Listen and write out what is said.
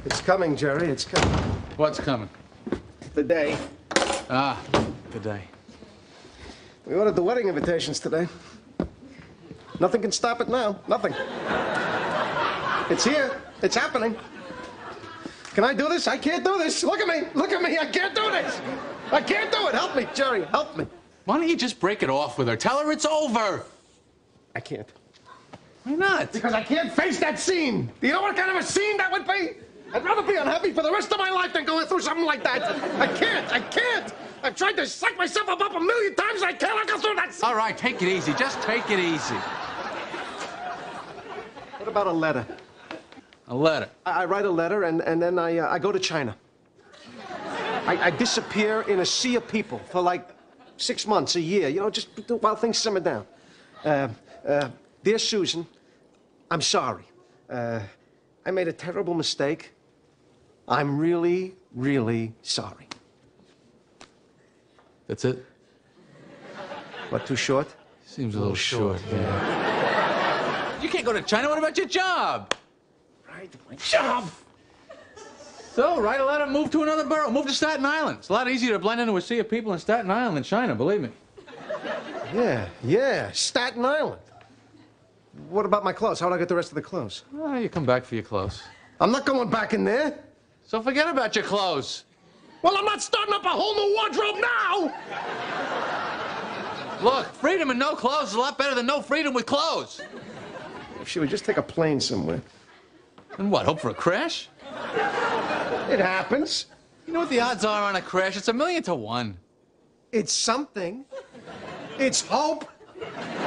It's coming, Jerry. It's coming. What's coming? The day. Ah, the day. We ordered the wedding invitations today. Nothing can stop it now. Nothing. It's here. It's happening. Can I do this? I can't do this. Look at me. Look at me. I can't do this. I can't do it. Help me, Jerry. Help me. Why don't you just break it off with her? Tell her it's over. I can't. Why not? Because I can't face that scene. Do you know what kind of a scene that would be? I'd rather be unhappy for the rest of my life than going through something like that. I can't. I can't. I've tried to psych myself up a million times. I cannot go through that scene. All right, take it easy. Just take it easy. What about a letter? A letter? I write a letter, and then I go to China. I disappear in a sea of people for like 6 months, a year, you know, just while things simmer down. Dear Susan, I'm sorry. I made a terrible mistake. I'm really, really sorry. That's it? What, too short? Seems a little short, yeah. You can't go to China. What about your job? Right, my job. So, write a letter, move to another borough. Move to Staten Island. It's a lot easier to blend into a sea of people in Staten Island than China, believe me. Yeah, Staten Island. What about my clothes? How'd I get the rest of the clothes? Well, you come back for your clothes. I'm not going back in there. So forget about your clothes. Well, I'm not starting up a whole new wardrobe now. Look, freedom and no clothes is a lot better than no freedom with clothes. If she would just take a plane somewhere. And what, hope for a crash? It happens. You know what the odds are on a crash? It's 1,000,000 to 1. It's something. It's hope.